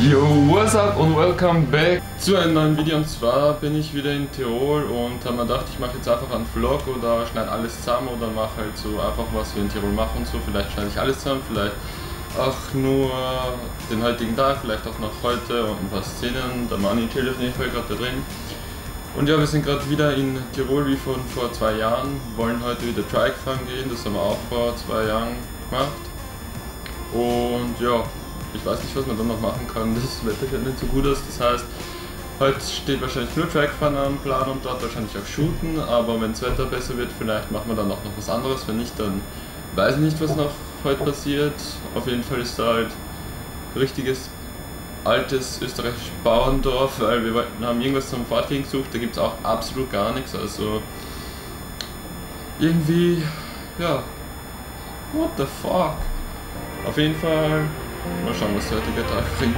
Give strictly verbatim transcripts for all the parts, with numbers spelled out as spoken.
Yo, what's up und welcome back zu einem neuen Video. Und zwar bin ich wieder in Tirol und habe mir gedacht, ich mache jetzt einfach einen Vlog oder schneide alles zusammen oder mache halt so einfach was wir in Tirol machen und so. Vielleicht schneide ich alles zusammen, vielleicht auch nur den heutigen Tag, vielleicht auch noch heute und ein paar Szenen. Der Manni chillt auf jeden Fall gerade da drin. Und ja, wir sind gerade wieder in Tirol wie von vor zwei Jahren, wollen heute wieder Trike fahren gehen, das haben wir auch vor zwei Jahren gemacht. Und ja, ich weiß nicht, was man dann noch machen kann, das Wetter sieht nicht so gut aus, das heißt, heute steht wahrscheinlich nur Trackfahren am Plan und dort wahrscheinlich auch shooten, aber wenn das Wetter besser wird, vielleicht machen wir dann auch noch was anderes, wenn nicht, dann weiß ich nicht, was noch heute passiert. Auf jeden Fall ist da halt richtiges altes österreichisches Bauerndorf, weil wir wollten, haben irgendwas zum Fortgehen gesucht, da gibt es auch absolut gar nichts, also irgendwie, ja, what the fuck. Auf jeden Fall, mal schauen, was der heutige Tag bringt.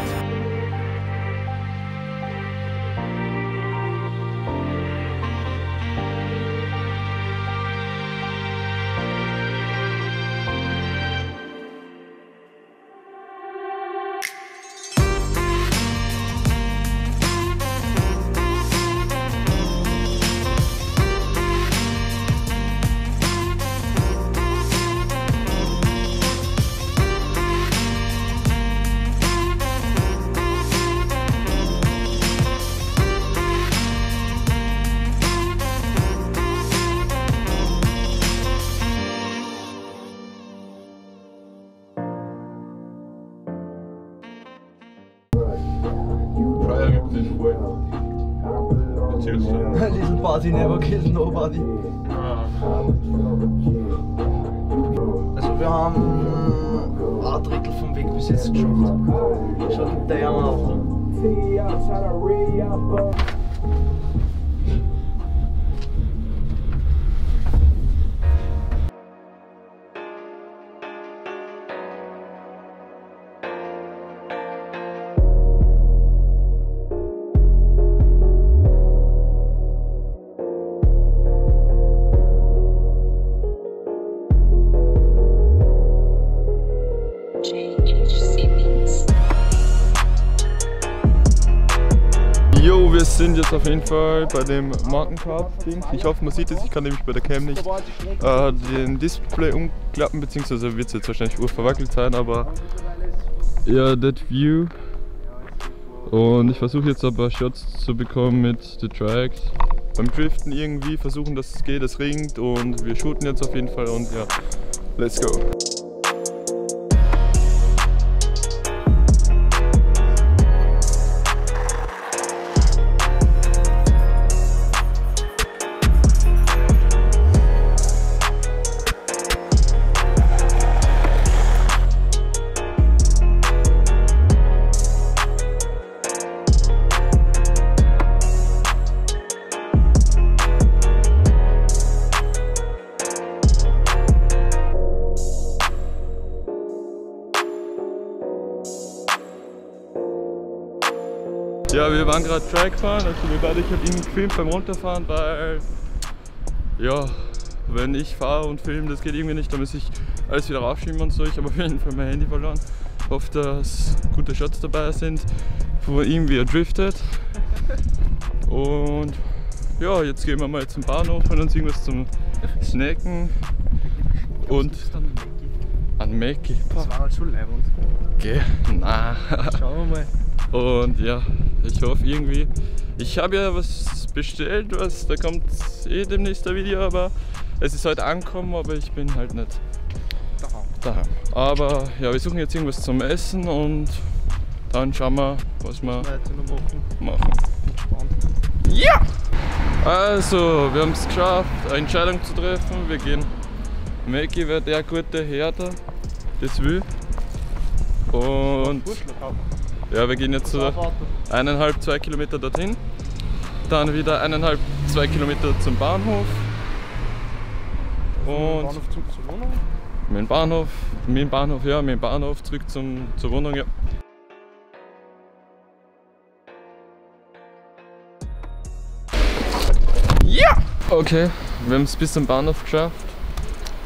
Little party never kills nobody. Also wir haben ein Drittel vom Weg bis jetzt geschafft. Schaut der Jammer auf. Jo, wir sind jetzt auf jeden Fall bei dem Mountain Cup Ding. Ich hoffe, man sieht es, ich kann nämlich bei der Cam nicht äh, den Display umklappen, beziehungsweise wird es jetzt wahrscheinlich urverwackelt sein, aber ja, that view. Und ich versuche jetzt aber Shots zu bekommen mit The Trikes. Beim Driften irgendwie versuchen, dass es geht, es ringt und wir shooten jetzt auf jeden Fall und ja, let's go. Ja, wir waren gerade Trike fahren, also wir beide, ich habe ihn gefilmt beim Runterfahren, weil ja, wenn ich fahre und filme, das geht irgendwie nicht, da muss ich alles wieder raufschieben und so. Ich habe auf jeden Fall mein Handy verloren. Ich hoffe, dass gute Shots dabei sind von ihm, wie er driftet. Und ja, jetzt gehen wir mal zum Bahnhof und uns irgendwas zum Snacken und an Mäcki. Das war halt schon leibend. Okay, na. Schauen wir mal. Und ja, ich hoffe irgendwie, ich habe ja was bestellt, was, da kommt eh demnächst ein Video, aber es ist heute angekommen, aber ich bin halt nicht daheim. daheim. Aber ja, wir suchen jetzt irgendwas zum Essen und dann schauen wir, was wir machen. Ja! Also, wir haben es geschafft, eine Entscheidung zu treffen. Wir gehen Mäcki, wer der gute Herr da das will. Und ja, wir gehen jetzt so eineinhalb, zwei Kilometer dorthin, dann wieder eineinhalb, zwei Kilometer zum Bahnhof und Bahnhof zurück zur Wohnung? Mit dem Bahnhof, mit dem Bahnhof, ja, mit dem Bahnhof zurück zum, zur Wohnung, ja. Ja! Okay, wir haben es bis zum Bahnhof geschafft.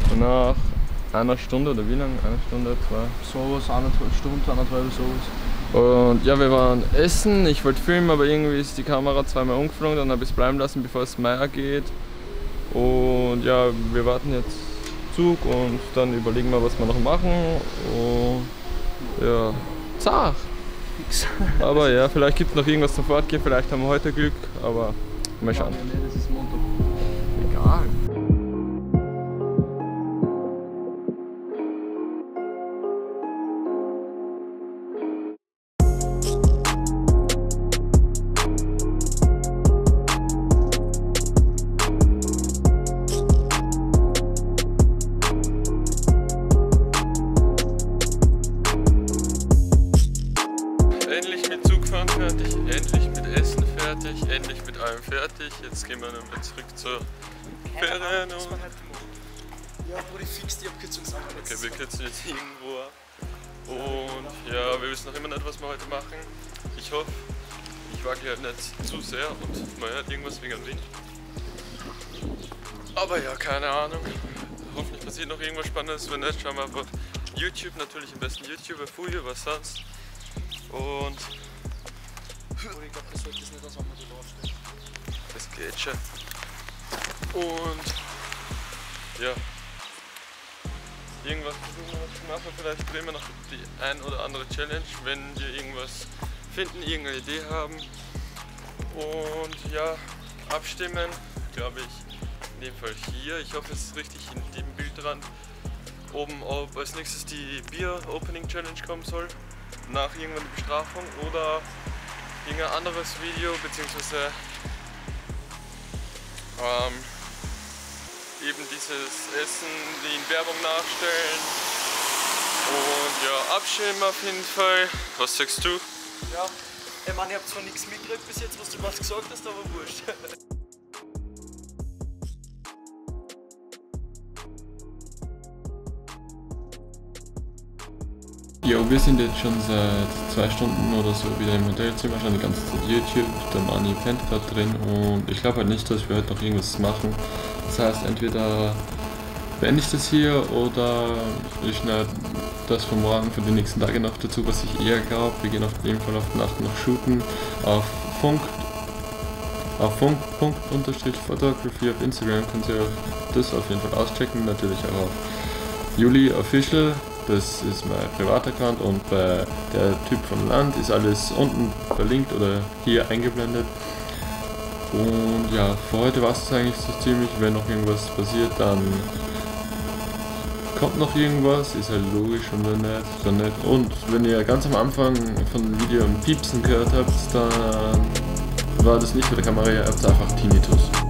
Nach einer Stunde oder wie lange? Eine Stunde, zwei? Sowas, eineinhalb Stunden, eineinhalb sowas. Und ja, wir waren essen, ich wollte filmen, aber irgendwie ist die Kamera zweimal umgeflogen, dann habe ich es bleiben lassen, bevor es Meier geht. Und ja, wir warten jetzt Zug und dann überlegen wir, was wir noch machen. Und ja, zart. Aber ja, vielleicht gibt es noch irgendwas zum Fortgehen, vielleicht haben wir heute Glück, aber mal schauen. Das ist Montag. Egal. Endlich mit Zugfahren fertig, endlich mit Essen fertig, endlich mit allem fertig. Jetzt gehen wir dann wieder zurück zur Ferienwohnung. Ja, wurde fix die Abkürzungsangabe. Okay, wir kürzen jetzt irgendwo ab. Und ja, wir wissen noch immer nicht, was wir heute machen. Ich hoffe, ich wage halt nicht zu sehr und man hört irgendwas wegen dem Wind. Aber ja, keine Ahnung. Hoffentlich passiert noch irgendwas Spannendes. Wenn nicht, schauen wir auf YouTube, natürlich am besten YouTuber, Fuyo, was sonst. Und Ich glaube, das sollte es nicht als Hammer so draufstehen. das geht schon. Und ja, irgendwas versuchen wir noch zu machen. Vielleicht drehen wir noch die ein oder andere Challenge, wenn wir irgendwas finden, irgendeine Idee haben. Und ja, abstimmen, glaube ich, in dem Fall hier. Ich hoffe, es ist richtig in dem Bildrand oben, ob als nächstes die Bier-Opening-Challenge kommen soll. Nach irgendwann die Bestrafung oder irgendein anderes Video, beziehungsweise ähm, eben dieses Essen, die in Werbung nachstellen. Und ja, abstimmen auf jeden Fall. Was sagst du? Ja, ich meine, ich habe zwar nichts mitgekriegt bis jetzt, was du was gesagt hast, aber wurscht. Ja, wir sind jetzt schon seit zwei Stunden oder so wieder im Hotelzimmer, schon die ganze Zeit YouTube, der Mani pennt gerade drin und ich glaube halt nicht, dass wir heute noch irgendwas machen. Das heißt, entweder beende ich das hier oder ich schneide das von morgen für die nächsten Tage noch dazu, was ich eher glaube. Wir gehen auf jeden Fall auf die Nacht noch shooten auf Funk, auf Funk.photography auf Instagram könnt ihr das auf jeden Fall auschecken, natürlich auch auf Juli Official. Das ist mein Privataccount und bei der Typ vom Land ist alles unten verlinkt oder hier eingeblendet. Und ja, für heute war es eigentlich so ziemlich. Wenn noch irgendwas passiert, dann kommt noch irgendwas, ist halt logisch und wenn nicht, dann nicht. Und wenn ihr ganz am Anfang von dem Video ein Piepsen gehört habt, dann war das nicht mit der Kamera, ihr habt einfach Tinnitus.